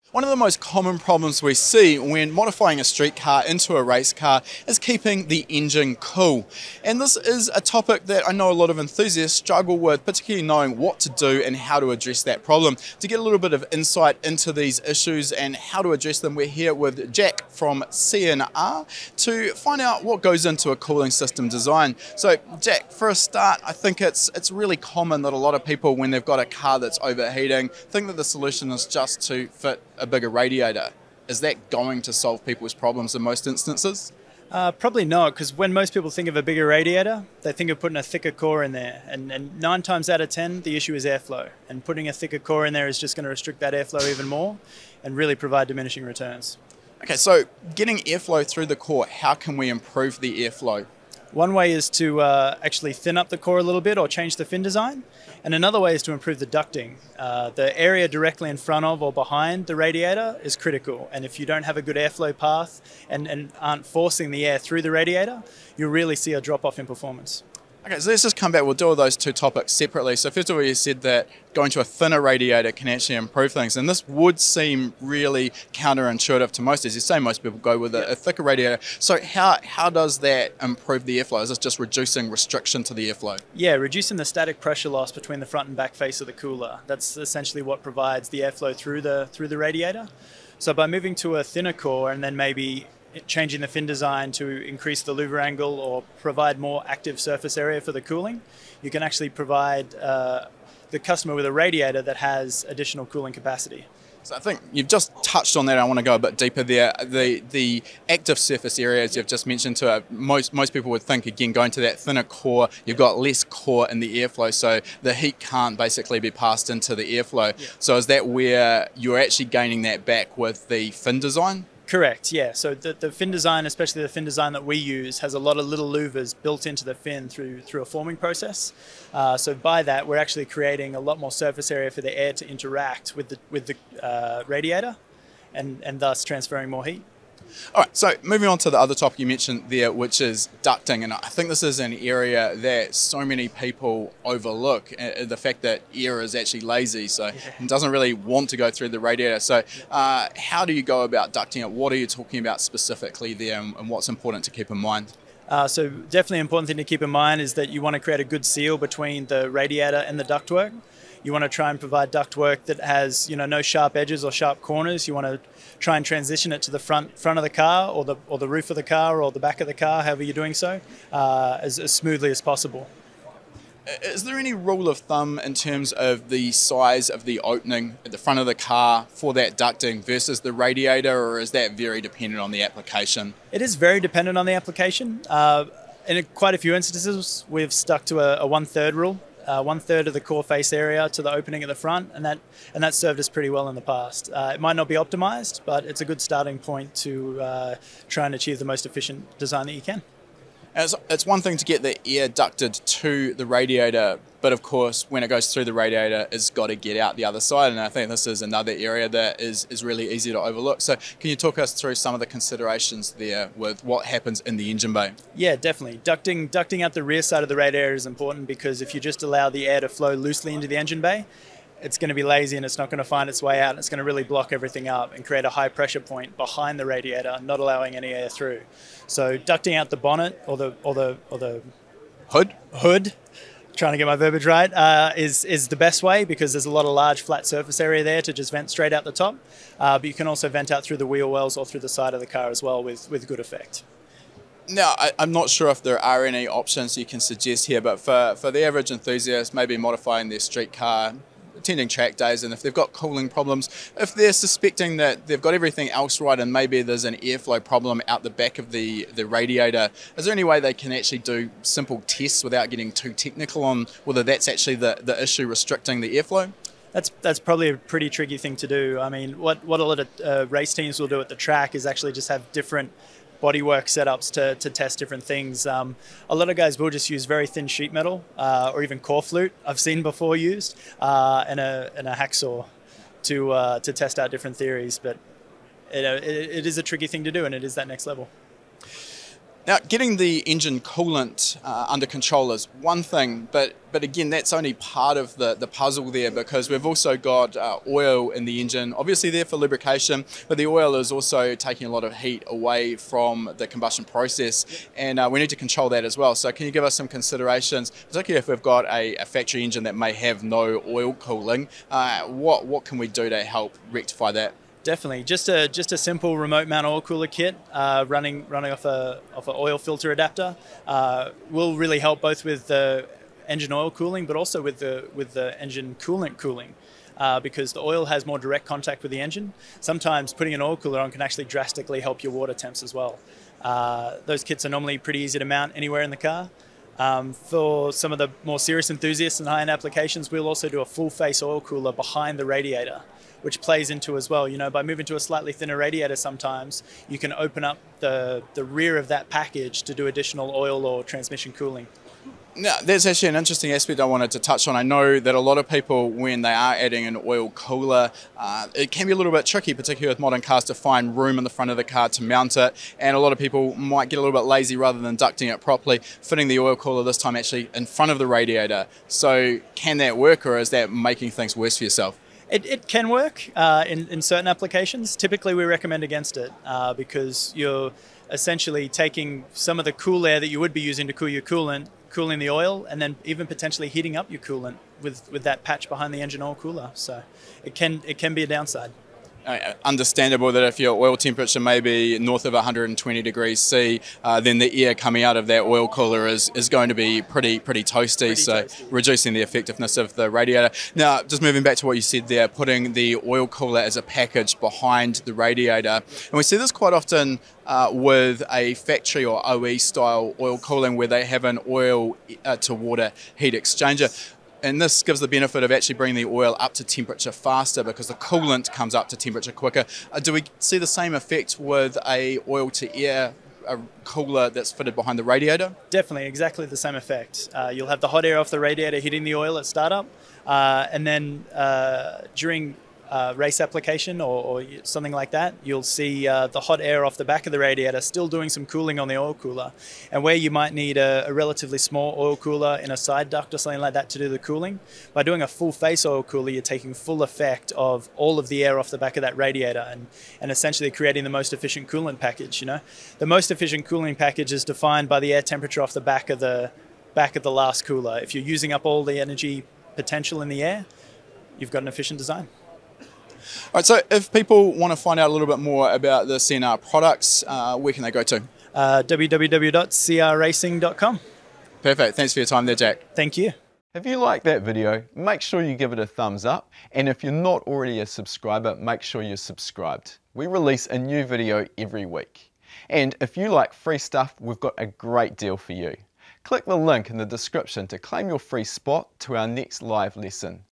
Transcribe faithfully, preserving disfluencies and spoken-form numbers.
One of the most common problems we see when modifying a street car into a race car is keeping the engine cool. And this is a topic that I know a lot of enthusiasts struggle with, particularly knowing what to do and how to address that problem. To get a little bit of insight into these issues and how to address them, we're here with Jack from C and R to find out what goes into a cooling system design. So Jack, for a start, I think it's, it's really common that a lot of people, when they've got a car that's overheating, think that the solution is just to fit a bigger radiator. Is that going to solve people's problems in most instances? Uh, probably not, because when most people think of a bigger radiator, they think of putting a thicker core in there. And, and nine times out of ten, the issue is airflow. And putting a thicker core in there is just going to restrict that airflow even more and really provide diminishing returns. Okay, so getting airflow through the core, how can we improve the airflow? One way is to uh, actually thin up the core a little bit or change the fin design. And another way is to improve the ducting. Uh, the area directly in front of or behind the radiator is critical. And if you don't have a good airflow path and, and aren't forcing the air through the radiator, you'll really see a drop off in performance. Okay, so let's just come back. We'll deal with those two topics separately. So first of all, you said that going to a thinner radiator can actually improve things. And this would seem really counterintuitive to most. As you say, most people go with a, a thicker radiator. So how, how does that improve the airflow? Is this just reducing restriction to the airflow? Yeah, reducing the static pressure loss between the front and back face of the cooler. That's essentially what provides the airflow through the, through the radiator. So by moving to a thinner core and then maybe changing the fin design to increase the louver angle or provide more active surface area for the cooling, you can actually provide uh, the customer with a radiator that has additional cooling capacity. So I think you've just touched on that. I want to go a bit deeper there. The the active surface areas you've just mentioned to it, most most people would think, again, going to that thinner core, you've got less core in the airflow, so the heat can't basically be passed into the airflow. Yeah. So is that where you're actually gaining that back with the fin design? Correct, yeah. So the, the fin design, especially the fin design that we use, has a lot of little louvers built into the fin through through a forming process. Uh, so by that, we're actually creating a lot more surface area for the air to interact with the with the uh, radiator, and and thus transferring more heat. All right, so moving on to the other topic you mentioned there, which is ducting, and I think this is an area that so many people overlook, uh, the fact that air is actually lazy, so yeah. It doesn't really want to go through the radiator. So uh, how do you go about ducting it? What are you talking about specifically there, and, and what's important to keep in mind? Uh, so definitely an important thing to keep in mind is that you want to create a good seal between the radiator and the ductwork. You want to try and provide ductwork that has, you know, no sharp edges or sharp corners. You want to try and transition it to the front front of the car or the or the roof of the car or the back of the car, however you're doing so, uh, as, as smoothly as possible. Is there any rule of thumb in terms of the size of the opening at the front of the car for that ducting versus the radiator, or is that very dependent on the application? It is very dependent on the application. Uh, in quite a few instances, we've stuck to a, a one-third rule. Uh, one third of the core face area to the opening at the front, and that and that served us pretty well in the past. Uh, it might not be optimized, but it's a good starting point to uh, try and achieve the most efficient design that you can. It's, it's one thing to get the air ducted to the radiator, but of course when it goes through the radiator, it's got to get out the other side, and I think this is another area that is, is really easy to overlook. So can you talk us through some of the considerations there with what happens in the engine bay? Yeah, definitely. Ducting, ducting out the rear side of the radiator is important, because if you just allow the air to flow loosely into the engine bay, it's going to be lazy and it's not going to find its way out, and it's going to really block everything up and create a high pressure point behind the radiator, not allowing any air through. So ducting out the bonnet or the or the or the hood hood, trying to get my verbiage right, uh, is is the best way, because there's a lot of large flat surface area there to just vent straight out the top. Uh, but you can also vent out through the wheel wells or through the side of the car as well with with good effect. Now, I, I'm not sure if there are any options you can suggest here, but for for the average enthusiast, maybe modifying their street car, attending track days, and if they've got cooling problems, if they're suspecting that they've got everything else right and maybe there's an airflow problem out the back of the, the radiator, is there any way they can actually do simple tests without getting too technical on whether that's actually the, the issue restricting the airflow? That's that's probably a pretty tricky thing to do. I mean, what, what a lot of uh, race teams will do at the track is actually just have different bodywork setups to, to test different things. Um, a lot of guys will just use very thin sheet metal uh, or even core flute, I've seen before used, uh, and, a, and a hacksaw to, uh, to test out different theories. But it, it, it is a tricky thing to do, and it is that next level. Now, getting the engine coolant uh, under control is one thing, but but again, that's only part of the, the puzzle there, because we've also got uh, oil in the engine, obviously there for lubrication, but the oil is also taking a lot of heat away from the combustion process, and uh, we need to control that as well. So can you give us some considerations, particularly if we've got a, a factory engine that may have no oil cooling, uh, what, what can we do to help rectify that? Definitely, just a just a simple remote mount oil cooler kit uh, running running off a off an oil filter adapter uh, will really help both with the engine oil cooling, but also with the with the engine coolant cooling, uh, because the oil has more direct contact with the engine. Sometimes putting an oil cooler on can actually drastically help your water temps as well. Uh, those kits are normally pretty easy to mount anywhere in the car. Um, for some of the more serious enthusiasts and high-end applications, we'll also do a full-face oil cooler behind the radiator, which plays into as well. You know, by moving to a slightly thinner radiator sometimes, you can open up the, the rear of that package to do additional oil or transmission cooling. Now, there's actually an interesting aspect I wanted to touch on. I know that a lot of people, when they are adding an oil cooler, uh, it can be a little bit tricky, particularly with modern cars, to find room in the front of the car to mount it. And a lot of people might get a little bit lazy, rather than ducting it properly, fitting the oil cooler this time actually in front of the radiator. So can that work, or is that making things worse for yourself? It, it can work uh, in, in certain applications. Typically we recommend against it uh, because you're essentially taking some of the cool air that you would be using to cool your coolant, cooling the oil, and then even potentially heating up your coolant with, with that patch behind the engine oil cooler. So it can, it can be a downside. Uh, understandable that if your oil temperature may be north of one hundred twenty degrees C, uh, then the air coming out of that oil cooler is, is going to be pretty pretty toasty, pretty so toasty. Reducing the effectiveness of the radiator. Now, just moving back to what you said there, putting the oil cooler as a package behind the radiator, and we see this quite often uh, with a factory or O E style oil cooling, where they have an oil uh, to water heat exchanger. And this gives the benefit of actually bringing the oil up to temperature faster, because the coolant comes up to temperature quicker. Uh, do we see the same effect with a oil to air a cooler that's fitted behind the radiator? Definitely, exactly the same effect. Uh, you'll have the hot air off the radiator hitting the oil at startup, uh, and then uh, during Uh, race application or, or something like that, you'll see uh, the hot air off the back of the radiator still doing some cooling on the oil cooler. And where you might need a, a relatively small oil cooler in a side duct or something like that to do the cooling, by doing a full face oil cooler, you're taking full effect of all of the air off the back of that radiator and, and essentially creating the most efficient coolant package. You know, the most efficient cooling package is defined by the air temperature off the back of the back of the last cooler. If you're using up all the energy potential in the air, you've got an efficient design. All right, so if people want to find out a little bit more about the C and R products, uh, where can they go to? Uh, w w w dot c r racing dot com. Perfect. Thanks for your time there, Jack. Thank you. If you like that video, make sure you give it a thumbs up, and if you're not already a subscriber, make sure you're subscribed. We release a new video every week. And if you like free stuff, we've got a great deal for you. Click the link in the description to claim your free spot to our next live lesson.